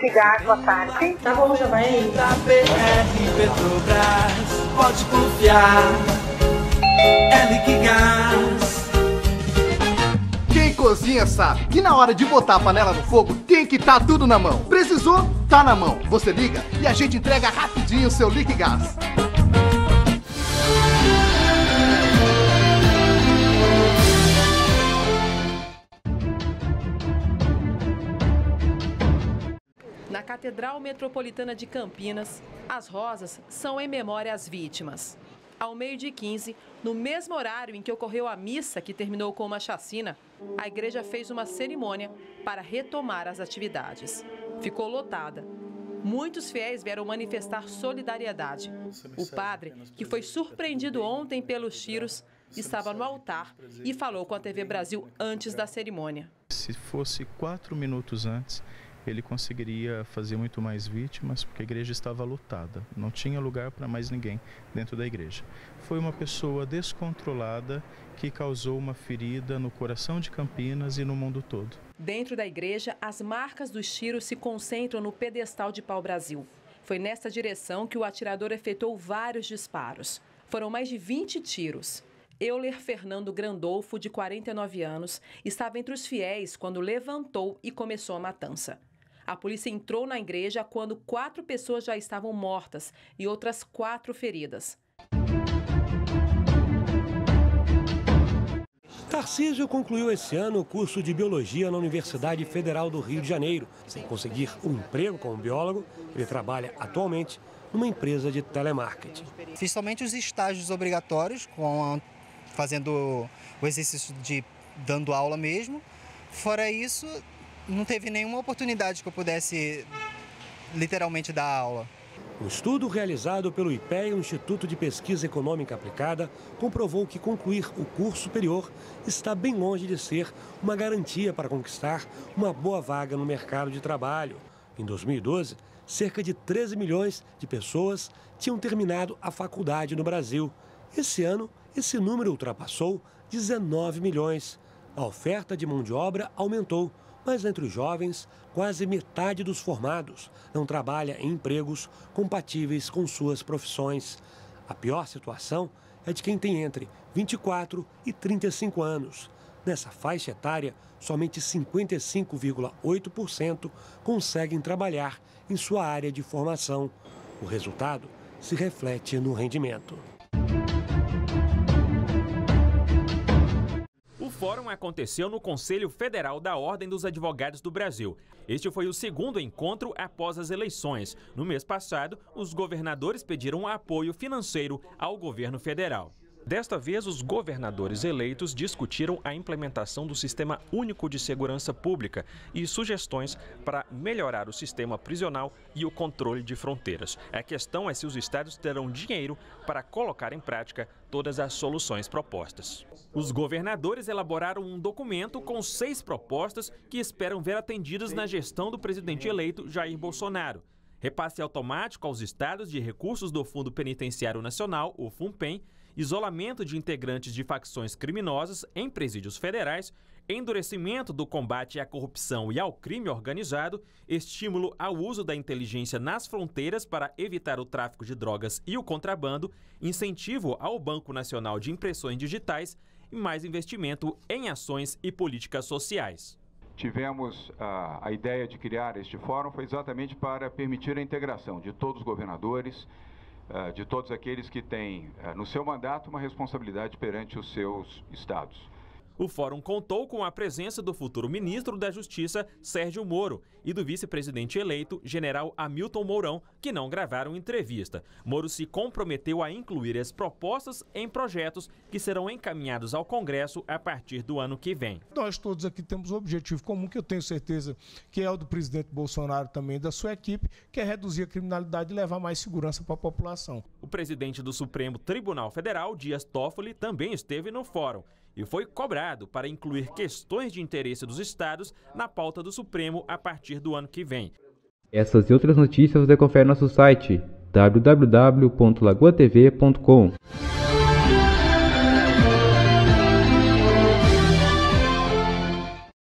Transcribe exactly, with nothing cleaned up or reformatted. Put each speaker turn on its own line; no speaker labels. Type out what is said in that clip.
Gás, boa tarde.
Tá bom, já vai aí.
Da B R Petrobras, pode confiar, é Liquigás.
Quem cozinha sabe que na hora de botar a panela no fogo tem que estar tudo na mão. Precisou? Tá na mão. Você liga e a gente entrega rapidinho o seu Liquigás.
Na Catedral Metropolitana de Campinas, as rosas são em memória às vítimas. Ao meio-dia e quinze, no mesmo horário em que ocorreu a missa que terminou com uma chacina, a igreja fez uma cerimônia para retomar as atividades. Ficou lotada. Muitos fiéis vieram manifestar solidariedade. O padre, que foi surpreendido ontem pelos tiros, estava no altar e falou com a T V Brasil antes da cerimônia.
Se fosse quatro minutos antes, ele conseguiria fazer muito mais vítimas, porque a igreja estava lotada, não tinha lugar para mais ninguém dentro da igreja. Foi uma pessoa descontrolada que causou uma ferida no coração de Campinas e no mundo todo.
Dentro da igreja, as marcas dos tiros se concentram no pedestal de pau-brasil. Foi nesta direção que o atirador efetuou vários disparos. Foram mais de vinte tiros. Euler Fernando Grandolfo, de quarenta e nove anos, estava entre os fiéis quando levantou e começou a matança. A polícia entrou na igreja quando quatro pessoas já estavam mortas e outras quatro feridas.
Tarcísio concluiu esse ano o curso de Biologia na Universidade Federal do Rio de Janeiro. Sem conseguir um emprego como biólogo, ele trabalha atualmente numa empresa de telemarketing.
Fiz somente os estágios obrigatórios, com a, fazendo o exercício de dando aula mesmo. Fora isso, não teve nenhuma oportunidade que eu pudesse literalmente dar aula.
Um estudo realizado pelo I P E A, o Instituto de Pesquisa Econômica Aplicada, comprovou que concluir o curso superior está bem longe de ser uma garantia para conquistar uma boa vaga no mercado de trabalho. Em dois mil e doze, cerca de treze milhões de pessoas tinham terminado a faculdade no Brasil. Esse ano, esse número ultrapassou dezenove milhões. A oferta de mão de obra aumentou, mas entre os jovens, quase metade dos formados não trabalha em empregos compatíveis com suas profissões. A pior situação é de quem tem entre vinte e quatro e trinta e cinco anos. Nessa faixa etária, somente cinquenta e cinco vírgula oito por cento conseguem trabalhar em sua área de formação. O resultado se reflete no rendimento.
O fórum aconteceu no Conselho Federal da Ordem dos Advogados do Brasil. Este foi o segundo encontro após as eleições. No mês passado, os governadores pediram apoio financeiro ao governo federal. Desta vez, os governadores eleitos discutiram a implementação do Sistema Único de Segurança Pública e sugestões para melhorar o sistema prisional e o controle de fronteiras. A questão é se os estados terão dinheiro para colocar em prática todas as soluções propostas. Os governadores elaboraram um documento com seis propostas que esperam ver atendidas na gestão do presidente eleito Jair Bolsonaro. Repasse automático aos estados de recursos do Fundo Penitenciário Nacional, o FUNPEN, isolamento de integrantes de facções criminosas em presídios federais, endurecimento do combate à corrupção e ao crime organizado, estímulo ao uso da inteligência nas fronteiras para evitar o tráfico de drogas e o contrabando, incentivo ao Banco Nacional de Impressões Digitais e mais investimento em ações e políticas sociais.
Tivemos a, a ideia de criar este fórum foi exatamente para permitir a integração de todos os governadores, de todos aqueles que têm no seu mandato uma responsabilidade perante os seus estados.
O fórum contou com a presença do futuro ministro da Justiça, Sérgio Moro, e do vice-presidente eleito, general Hamilton Mourão, que não gravaram entrevista. Moro se comprometeu a incluir as propostas em projetos que serão encaminhados ao Congresso a partir do ano que vem.
Nós todos aqui temos um objetivo comum, que eu tenho certeza que é o do presidente Bolsonaro também, da sua equipe, que é reduzir a criminalidade e levar mais segurança para a população.
O presidente do Supremo Tribunal Federal, Dias Toffoli, também esteve no fórum e foi cobrado para incluir questões de interesse dos estados na pauta do Supremo a partir do ano que vem.
Essas e outras notícias você confere no nosso site w w w ponto lagoa t v ponto com.